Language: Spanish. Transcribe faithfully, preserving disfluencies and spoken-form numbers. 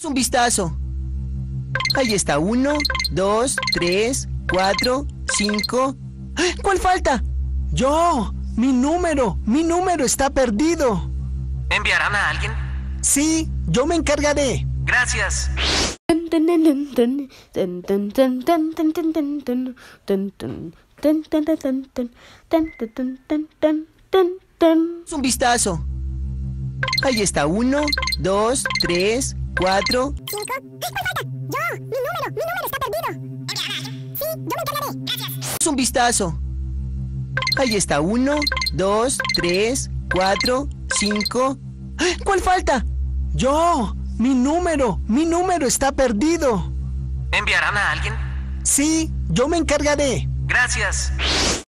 Un vistazo. Ahí está uno, dos, tres, cuatro, cinco. ¿Cuál falta? Yo. Mi número. Mi número está perdido. ¿Enviarán a alguien? Sí, yo me encargaré. Gracias. Un vistazo. Ahí está uno, dos, tres, cuatro. ¿Cinco? ¿Cuál falta? Yo. Mi número. Mi número está perdido. Sí, yo me encargaré. Gracias. Un vistazo. Ahí está uno, dos, tres, cuatro, cinco. ¿Cuál falta? Yo. Mi número. Mi número está perdido. ¿Enviarán a alguien? Sí, yo me encargaré. Gracias.